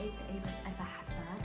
حطيت تقريبا 4 حبات.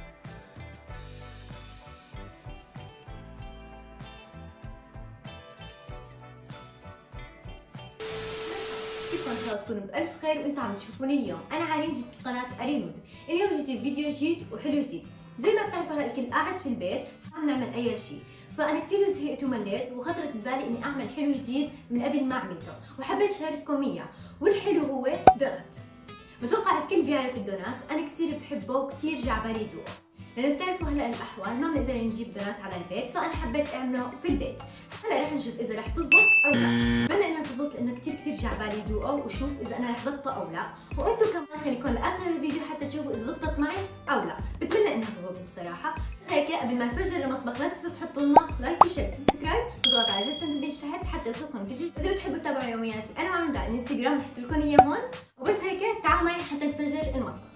كيفكم ان شاء الله تكونوا بألف خير وانتم عم تشوفوني اليوم. انا عارين جبت قناة أرين وود. اليوم جيت بفيديو جديد وحلو جديد. زي ما بتعرفوا هلا الكل قاعد في البيت عم نعمل اي شيء، فانا كثير زهقت ومليت وخطرت ببالي اني اعمل حلو جديد من قبل ما عملته، وحبيت اشارككم اياه. والحلو هو دونات. بتوقع الكل بيعرف الدونات، انا كثير بحبه وكثير جا على بالي ذوقه، لانه بتعرفوا هلا الاحوال ما بنقدر نجيب دونات على البيت، فانا حبيت اعمله في البيت. هلا رح نشوف اذا رح تزبط او لا. بتمنى انها تزبط لانه كثير جا على بالي ذوقه، وشوف اذا انا رح ضبطه او لا، وانتم كمان خليكم لاخر الفيديو حتى تشوفوا اذا زبطت معي او لا. بتمنى انها تزبط بصراحه. بس هيك قبل ما نفجر المطبخ لا تنسوا تحطوا لنا لايك وشير وسبسكرايب وتضغطوا على جرس التنبيه تحت حتى يوصلكم كل جديد. اذا بتحبوا تتابعوا يومياتي انا وعمدا على الانستغرام رح احط لكم اياه هون. وبس هيك تعالوا معي حتى نفجر المطبخ.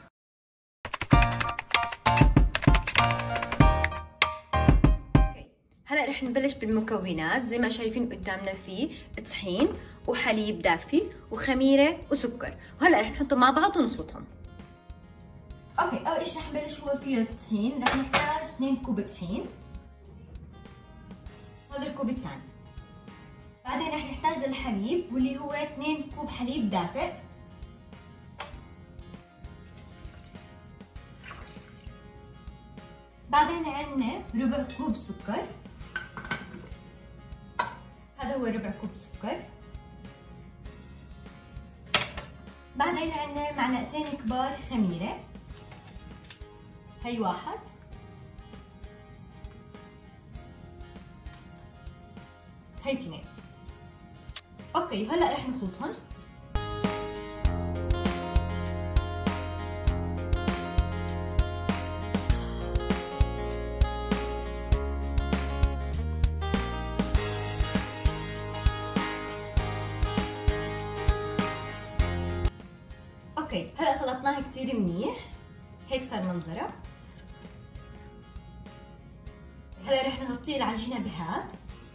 هلا رح نبلش بالمكونات. زي ما شايفين قدامنا فيه طحين وحليب دافي وخميره وسكر، وهلا رح نحطهم مع بعض ونخلطهم. اوكي، اول شيء رح نبلش هو فيه الطحين. رح نحتاج 2 كوب طحين، هذا الكوب الثاني. بعدين رح نحتاج للحليب واللي هو 2 كوب حليب دافئ. بعدين عندنا ربع كوب سكر، هذا هو ربع كوب سكر. بعدين عندنا معلقتين كبار خميرة، هي 1، هي 2. اوكي، وهلا رح نخلطهم. اوكي، هلا خلطناها كثير منيح، هيك صار منظرها. هلا رح نغطي العجينة بهاد.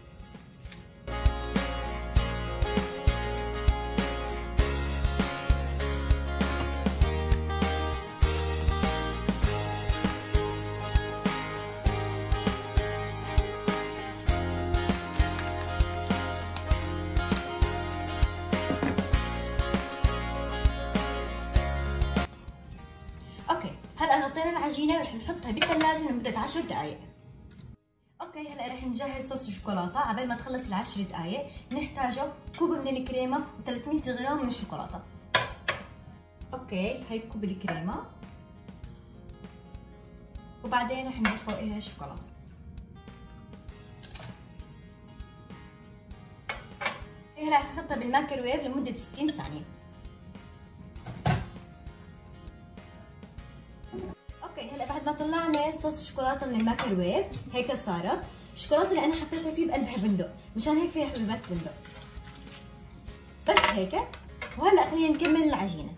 هلا غطينا العجينه ورح نحطها بالثلاجه لمده 10 دقائق. اوكي، هلا رح نجهز صوص الشوكولاته. عبال ما تخلص ال10 دقائق نحتاجه كوب من الكريمه و300 غرام من الشوكولاته. اوكي، هي كوب الكريمه، وبعدين رح نضيف فوقها الشوكولاته. هلا رح نحطها بالميكروويف لمده 60 ثانيه. اوكي، هلا بعد ما طلعنا صوص الشوكولاته من الميكروويف هيك صارت. الشوكولاته اللي انا حطيتها فيه بقلبها بندق، مشان هيك فيها حبيبات بندق. بس هيك. وهلا خلينا نكمل العجينه.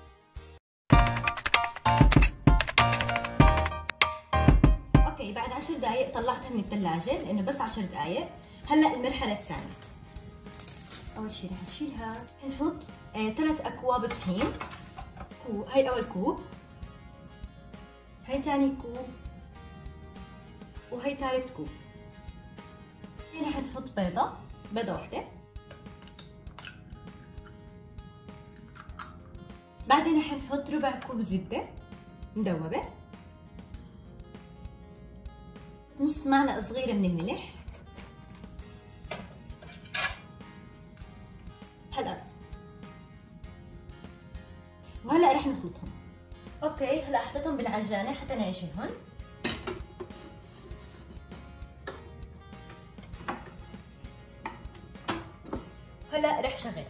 اوكي، بعد 10 دقائق طلعتها من الثلاجه لانه بس 10 دقائق. هلا المرحله الثانيه. اول شيء رح نشيلها، نحط 3 اكواب طحين. هي اول كوب، هي ثاني كوب، وهي ثالث كوب. هنا رح نحط بيضة واحدة. بعدين رح نحط ربع كوب زبدة مدوبة، نص معلقة صغيرة من الملح، هالقد. وهلا رح نخلطهم. اوكي، هلا حطيتهم بالعجانه حتى نعجنهم. هلا رح شغلها.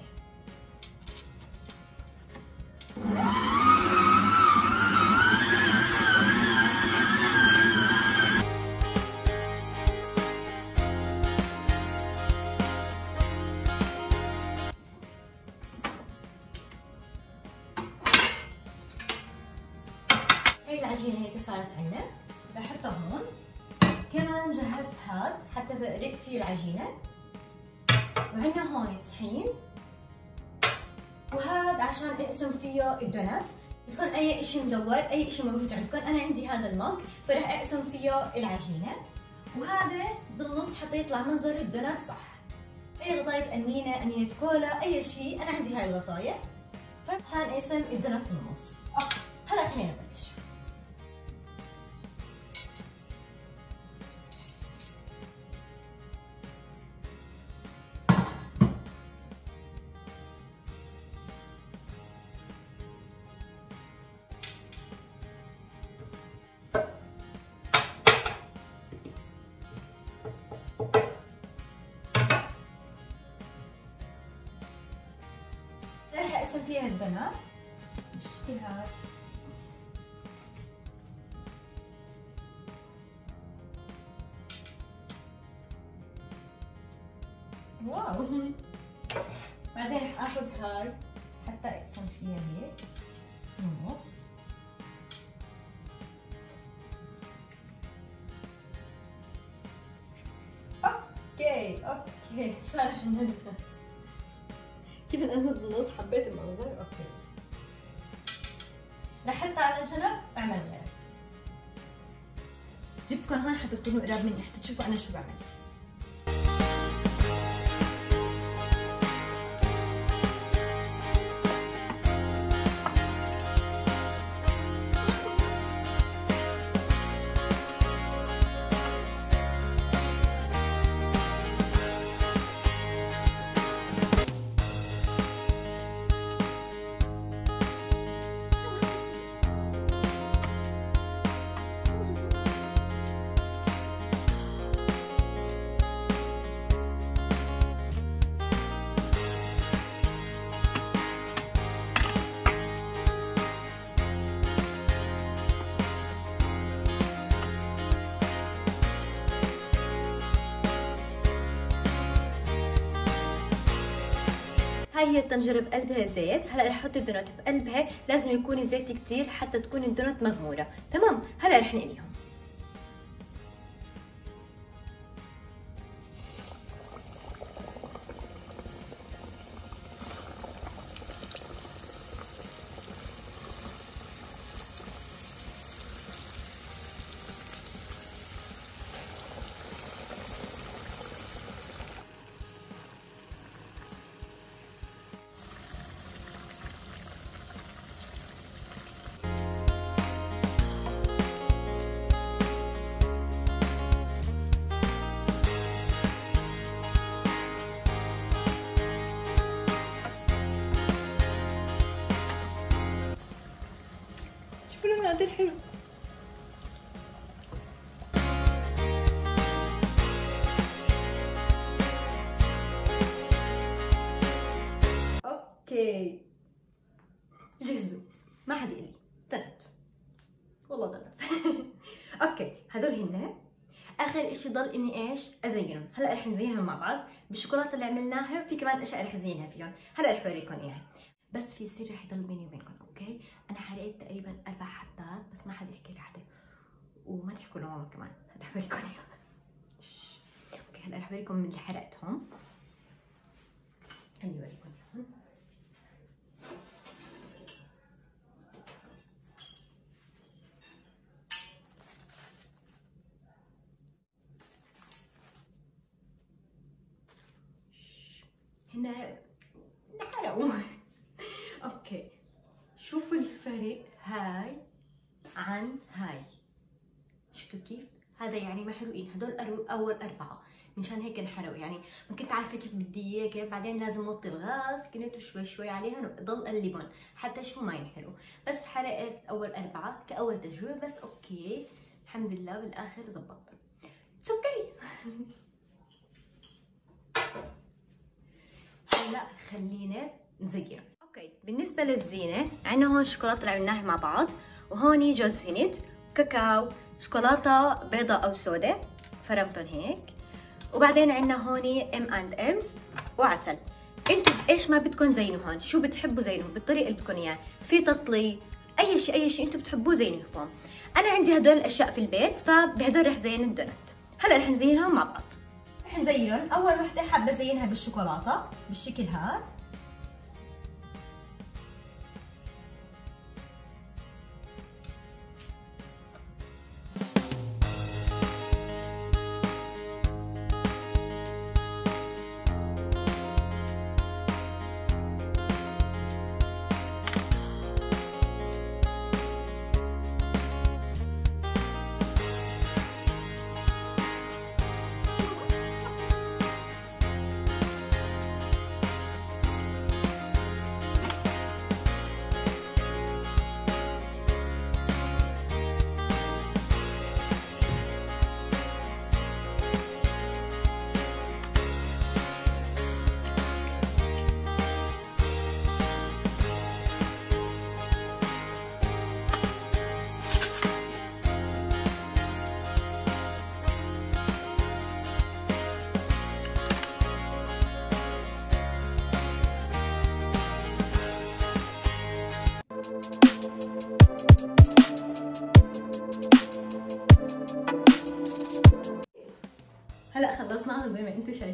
هي العجينه هيك صارت عندنا، رح احطها هون. كمان جهزت هاد حتى برق فيه العجينه، وعندنا هون طحين، وهاد عشان اقسم فيه الدونات. بتكون اي شيء مدور، اي شيء موجود عندكم. انا عندي هذا المج فراح اقسم فيه العجينه، وهذا بالنص حتى يطلع منظر الدونات صح. اي غطايه قنينه كولا، اي شيء. انا عندي هاي الغطايه فعشان اقسم الدونات بالنص. اوكي هلا خلينا نبلش. راح اقسم فيها الدونات بالشكل هذا. واو. بعدين رح اخذ هاي حتى اقسم فيها هيك بالنص. اوكي صار عندنا دونات. كيف نقسم بالنص؟ حبيت المنظر. اوكي رح احطها على جنب اعمل غير. جبتكم هون حتى تكونوا قراب مني حتى تشوفوا انا شو بعمل. هاي هي الطنجرة بقلبها زيت. هلا رح احط الدونات بقلبها، لازم يكون الزيت كتير حتى تكون الدونات مغمورة. تمام هلا رح نقليهم. هذا الحلو. اوكي جهزوا، ما حد يقلي طلعت والله طلعت. اوكي هدول هن. اخر اشي ضل اني ايش ازينهم. هلا رح نزينهم مع بعض بالشوكولاته اللي عملناها، في كمان اشياء رح ازينها فيهم. هلا رح اوريكم اياها، بس في سر رح يضل بيني وبينكم. اوكي انا حرقت تقريبا 4 حبات، بس ما حد يحكي لحدا وما تحكوا لماما كمان. هلا رح اوريكم اياها. اوكي هلا رح اوريكم من اللي حرقتهم. خليني اوريكم اياهم. هنا انحرقوا. اوكي شوفوا الفرق هاي عن هاي، شفتوا كيف؟ هذا يعني محروقين، هدول اول 4 مشان هيك انحرقوا. يعني ما كنت عارفه كيف بدي اياه كيف، بعدين لازم وطي الغاز، كنت شوي شوي عليهم وضل قلبهم حتى شو ما ينحرقوا. بس حرقت اول 4 كاول تجربه، بس اوكي الحمد لله بالاخر زبطت. سكري. هلا خلينا نزين. اوكي بالنسبه للزينه عندنا هون الشوكولاته اللي عملناها مع بعض، وهون جوز هند، كاكاو، شوكولاته بيضاء او سوداء فرمتهم هيك، وبعدين عندنا هون M&M's وعسل. انتم بايش ما بدكم زينوا هون، شو بتحبوا زينوا بالطريقه اللي بدكم اياه، في تطلي اي شيء انتم بتحبوه زينوه فيهم. انا عندي هدول الاشياء في البيت فبهدول رح زين الدونات. هلا رح نزينهم مع بعض. رح نزينهم. اول وحده حابه ازينها بالشوكولاته بالشكل هذا،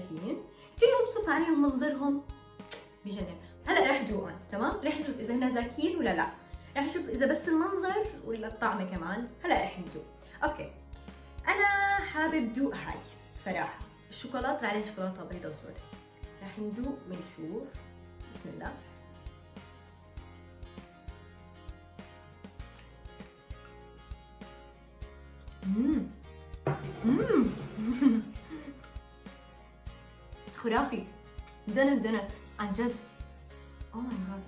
شايفين كثير مبسوطة عليهم منظرهم بجنن. هلا رح ذوقهم تمام، رح نشوف اذا هن زاكين ولا لا، رح نشوف اذا بس المنظر ولا الطعمه كمان. هلا رح ندوق. اوكي انا حابب ذوق هاي صراحه، الشوكولاته عليه شوكولاته بيضاء وسوداء. رح ندوق ونشوف. بسم الله. خرافي، دنت عن جد. او ماي جاد،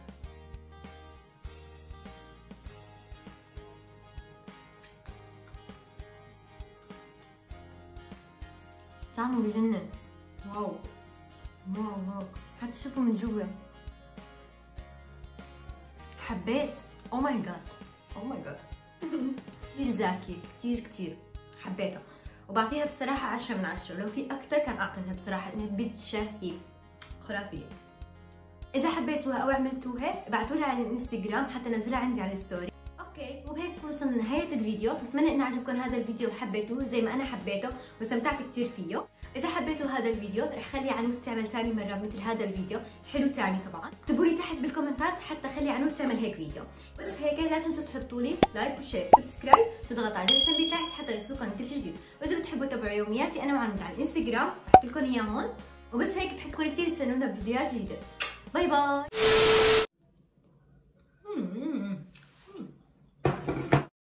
طعمه بجنن. واو واو، حتى شوفوا من جوا. حبيت. او ماي جاد كثير زاكي، كثير حبيتها، وبعطيها بصراحة 10 من 10. لو في أكثر كان أعطيتها بصراحة، إنها بتشهي خرافية. إذا حبيتوها أو عملتوها ابعتولي على الانستغرام حتى نزلها عندي على الستوري. اوكي، وبهيك وصلنا لنهاية الفيديو. بتمنى إن عجبكم هذا الفيديو وحبيتوه زي ما أنا حبيته واستمتعت كثير فيه. إذا حبيتوا هذا الفيديو رح خلي عنود تعمل ثاني مرة مثل هذا الفيديو حلو ثاني طبعا. اكتبوا لي تحت بالكومنتات حتى خلي عنود تعمل هيك فيديو. بس هيك لا تنسوا تحطوا لي لايك وشير سبسكرايب، تضغط على جرس التنبيه تحت حتى يوصلكم كل شيء جديد. وإذا بتحبوا تتابعوا يومياتي أنا وعنود على الانستغرام بحط لكم إياه هون. وبس هيك بحبكم كثير، تستنونا بفيديوهات جديدة. باي باي.